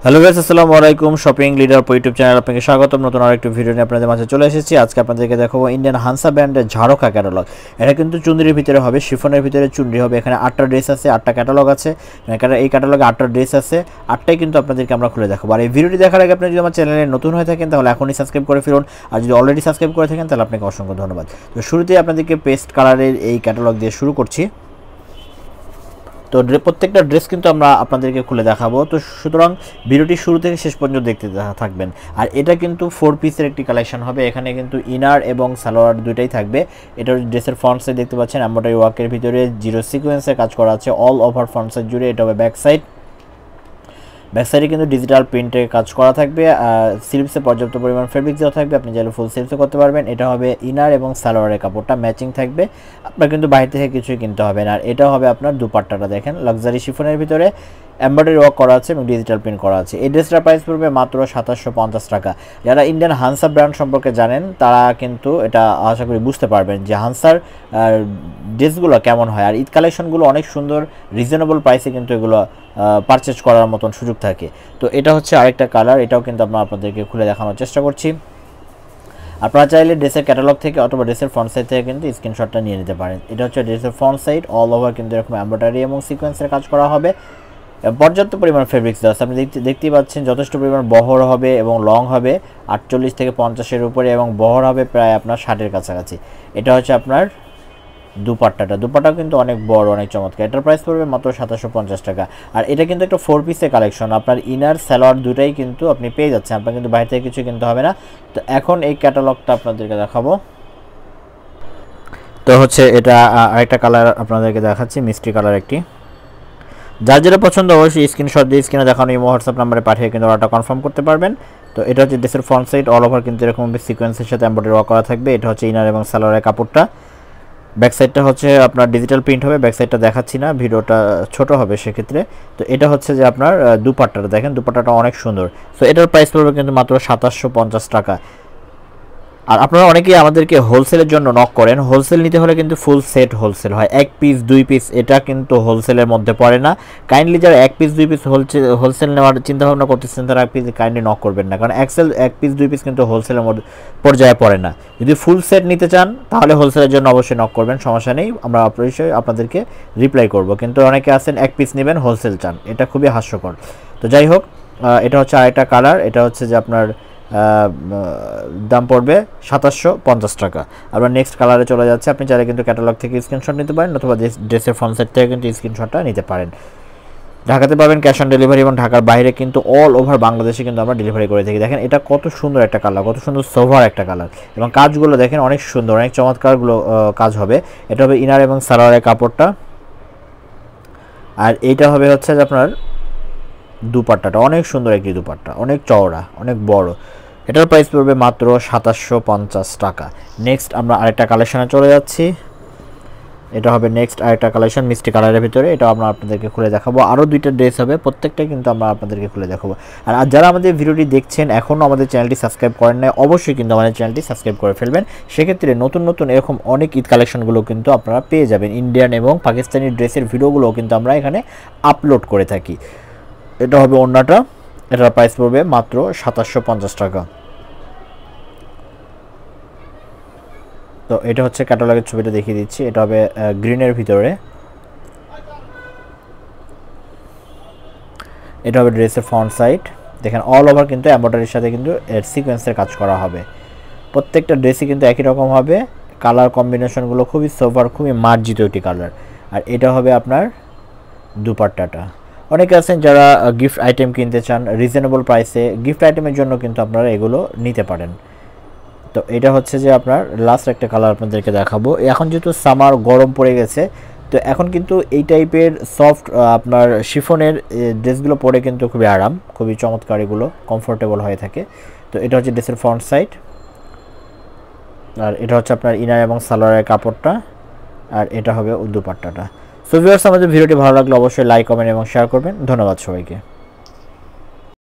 Hello guys, আসসালামু আলাইকুম। Shopping leader YouTube channel আপনাকে স্বাগতম। নতুন আরেকটি ভিডিও নিয়ে আপনাদের মাঝে চলে এসেছি। আজকে আপনাদেরকে দেখাবো ইন্ডিয়ান হানসা ব্র্যান্ডের ঝারোখা ক্যাটালগ। এটা কিন্তু চুন্রির ভিতরে হবে, শিফনের ভিতরে চুন্রি হবে। এখানে 8টা ড্রেস আছে, 8টা ক্যাটালগ আছে। এই ক্যাটালগে 8টা ড্রেস আছে, 8টাই কিন্তু আপনাদেরকে আমরা খুলে দেখাবো। আর এই ভিডিওটি দেখার আগে আপনি যদি আমার চ্যানেলে নতুন হয়ে থাকেন তাহলে এখনই সাবস্ক্রাইব করে ফেলুন, আর যদি অলরেডি সাবস্ক্রাইব করে থাকেন তাহলে আপনাকে অসংখ্য ধন্যবাদ। তো শুরুতেই আপনাদেরকে পেস্ট কালারের এই ক্যাটালগ দিয়ে শুরু করছি। তো প্রত্যেকটা ড্রেস কিন্তু আমরা আপনাদেরকে খুলে দেখাবো। তো সুতরাং ভিডিওটি শুরু থেকে শেষ পর্যন্ত দেখতে থাকবেন। আর এটা কিন্তু 4 পিসের একটি কালেকশন হবে। এখানে কিন্তু ইনার এবং সালোয়ার দুইটাই থাকবে। এটার ড্রেসের ফ্রন্ট সাইড দেখতে পাচ্ছেন এমব্রয়ডারি ওয়ার্কের ভিতরে জিরো সিকোয়েন্সের কাজ করা আছে অল ওভার ফ্রন্ট সাইড জুড়ে। এটা হবে ব্যাক সাইডে কিন্তু ডিজিটাল প্রিন্টের কাজ করা থাকবে। স্লিভসে পর্যাপ্ত পরিমাণ ফেব্রিক দেওয়া থাকবে, আপনি চাইলে ফুল স্লিভসও করতে পারবেন। এটা হবে ইনার এবং সালোয়ারের কাপড়টা ম্যাচিং থাকবে, আপনার কিন্তু বাইরে থেকে কিছুই কিনতে হবে না। আর এটা হবে আপনার দুপাট্টাটা, দেখেন লাক্সারি শিফনের ভিতরে এমব্রয়ডারি ওয়ার্ক করা আছে এবং ডিজিটাল প্রিন্ট করা আছে। এই ড্রেসটার প্রাইস পড়বে মাত্র 2750 টাকা। যারা ইন্ডিয়ান হানসা ব্র্যান্ড সম্পর্কে জানেন তারা কিন্তু এটা আশা করি বুঝতে পারবেন যে হানসার ড্রেসগুলো কেমন হয়। আর ঈদ কালেকশনগুলো অনেক সুন্দর, রিজনেবল প্রাইসে কিন্তু এগুলো পারচেজ করার মতন সুযোগ থাকে। তো এটা হচ্ছে আরেকটা কালার, এটাও কিন্তু আমরা আপনাদেরকে খুলে দেখানোর চেষ্টা করছি। আপনারা চাইলে ড্রেসের ক্যাটালগ থেকে অথবা ড্রেসের ফ্রন্ট সাইড থেকে কিন্তু স্ক্রিনশটটা নিয়ে নিতে পারেন। এটা হচ্ছে ড্রেসের ফ্রন্ট সাইড, অল ওভার কিন্তু এরকম এমব্রয়ডারি এবং সিকোয়েন্সের কাজ করা হবে। পর্যাপ্ত পরিমাণ ফেব্রিক্স দেওয়া আছে, আপনি দেখতেই পাচ্ছেন যথেষ্ট পরিমাণ বহর হবে এবং লং হবে 48 থেকে 50-এর উপরে এবং বহর হবে প্রায় আপনার 60-এর কাছাকাছি। এটা হচ্ছে আপনার দুপাট্টাটাও কিন্তু অনেক বড়, অনেক চমৎকার। এটার প্রাইস পড়বে মাত্র 2750 টাকা। আর এটা কিন্তু একটা 4 পিসের কালেকশন, আপনার ইনার সালোয়ার দুটাই কিন্তু আপনি পেয়ে যাচ্ছেন, আপনার কিন্তু বাইরে থেকে কিছু কিনতে হবে না। তো এখন এই ক্যাটালগটা আপনাদেরকে দেখাবো। তো হচ্ছে এটা আরেকটা কালার আপনাদেরকে দেখাচ্ছি, মিষ্টি কালার একটি। যার যেটা পছন্দ অবশ্যই স্ক্রিনশট দিয়ে স্ক্রিনে দেখানো এই হোয়াটসঅ্যাপ নাম্বারে পাঠিয়ে কিন্তু অর্ডারটা কনফার্ম করতে পারবেন। তো এটা হচ্ছে ড্রেসের ফ্রন্ট সাইড, অল ওভার কিন্তু এরকম সিকোয়েন্সের সাথে এমব্রয়ডারি ওয়ার্ক করা থাকবে। এটা হচ্ছে ইনার এবং সালোয়ারের কাপড়টা। ব্যাক সাইডটা হচ্ছে আপনার ডিজিটাল প্রিন্ট হবে, ব্যাক সাইডটা দেখাচ্ছি না, ভিডিওটা ছোট হবে সেক্ষেত্রে। তো এটা হচ্ছে যে আপনার দুপাট্টাটা, দেখেন দুপাট্টাটা অনেক সুন্দর। সো এটার প্রাইস পড়বে কিন্তু মাত্র 2750 টাকা। আর আপনারা অনেকেই আমাদেরকে হোলসেলের জন্য নক করেন, হোলসেল নিতে হলে কিন্তু ফুল সেট হোলসেল হয়, 1 পিস 2 পিস এটা কিন্তু হোলসেলের মধ্যে পড়ে না। কাইন্ডলি যারা 1 পিস 2 পিস হোলসেল নেওয়ার চিন্তাভাবনা করতেছেন তারা কাইন্ডলি নক করবেন না, কারণ 1 পিস 2 পিস কিন্তু হোলসেলের মধ্যে পর্যায়ে পড়ে না। যদি ফুল সেট নিতে চান তাহলে হোলসেলের জন্য অবশ্যই নক করবেন, সমস্যা নেই, আমরা অবশ্যই আপনাদেরকে রিপ্লাই করব। কিন্তু অনেকে আছেন 1 পিস নেবেন হোলসেল চান, এটা খুবই হাস্যকর। তো যাই হোক, এটা হচ্ছে আরেকটা কালার, এটা হচ্ছে যে আপনার দাম পড়বে 2750 টাকা। আমরা নেক্সট কালারে চলে যাচ্ছে। আপনি চাইলে কিন্তু ক্যাটালগ থেকে স্ক্রিনশট নিতে পারেন অথবা ড্রেসের ফ্রন্ট সাইড থেকে কিন্তু স্ক্রিনশটটা নিতে পারেন। ঢাকাতে পাবেন ক্যাশ অন ডেলিভারি এবং ঢাকার বাইরে কিন্তু অল ওভার বাংলাদেশে কিন্তু আমরা ডেলিভারি করে থাকি। দেখেন এটা কত সুন্দর একটা কালার, কত সুন্দর সোভার একটা কালার, এবং কাজগুলো দেখেন অনেক সুন্দর, অনেক চমৎকারগুলো কাজ হবে। এটা হবে ইনার এবং সালোয়ারের কাপড়টা। আর এইটা হবে হচ্ছে যে আপনার দুপাট্টাটা, অনেক সুন্দর একটি দুপাট্টা, অনেক চওড়া, অনেক বড়। এটার প্রাইস পড়বে মাত্র 2750 টাকা। নেক্সট আমরা আরেকটা কালেকশনে চলে যাচ্ছি। এটা হবে নেক্সট আরেকটা কালেকশন মিষ্টি কালারের ভিতরে, এটা আমরা আপনাদেরকে খুলে দেখাবো। আরও 2টা ড্রেস হবে, প্রত্যেকটাই কিন্তু আমরা আপনাদেরকে খুলে দেখাবো। আর যারা আমাদের ভিডিওটি দেখছেন এখনও আমাদের চ্যানেলটি সাবস্ক্রাইব করেন না, অবশ্যই কিন্তু আমাদের চ্যানেলটি সাবস্ক্রাইব করে ফেলবেন। সেক্ষেত্রে নতুন নতুন এরকম অনেক ঈদ কালেকশনগুলো কিন্তু আপনারা পেয়ে যাবেন। ইন্ডিয়ান এবং পাকিস্তানি ড্রেসের ভিডিওগুলোও কিন্তু আমরা এখানে আপলোড করে থাকি। এটা হবে ওড়নাটা, এটার প্রাইস পড়বে মাত্র 2750 টাকা। তো এটা হচ্ছে ক্যাটালগের ছবিটা দেখিয়ে দিচ্ছি। এটা হবে গ্রিনের ভিতরে, এটা হবে ড্রেসের ফ্রন্ট সাইড। দেখেন অল ওভার কিন্তু এমব্রয়ডারির সাথে কিন্তু সিকোয়েন্সের কাজ করা হবে। প্রত্যেকটা ড্রেসই কিন্তু একই রকম হবে, কালার কম্বিনেশনগুলো খুবই সোভার, খুবই মার্জিত একটি কালার। আর এটা হবে আপনার দুপাট্টাটা। অনেকে আছেন যারা গিফট আইটেম কিনতে চান রিজনেবল প্রাইসে, গিফট আইটেমের জন্য কিন্তু আপনারা এগুলো নিতে পারেন। তো এটা হচ্ছে যে আপনার লাস্ট একটা কালার আপনাদেরকে দেখাবো। এখন যেহেতু সামার গরম পড়ে গেছে, তো এখন কিন্তু এই টাইপের সফট আপনার শিফনের ড্রেসগুলো পরে কিন্তু খুবই আরাম, খুবই চমৎকার, এগুলো কমফোর্টেবল হয়ে থাকে। তো এটা হচ্ছে ড্রেসের ফ্রন্ট সাইড, আর এটা হচ্ছে আপনার ইনার এবং সালোয়ারের কাপড়টা, আর এটা হবে দুপাট্টাটা। সো ভিউয়ার্স, আমাদের ভিডিওটি ভালো লাগলে অবশ্যই লাইক, কমেন্ট এবং শেয়ার করবেন। ধন্যবাদ সবাইকে।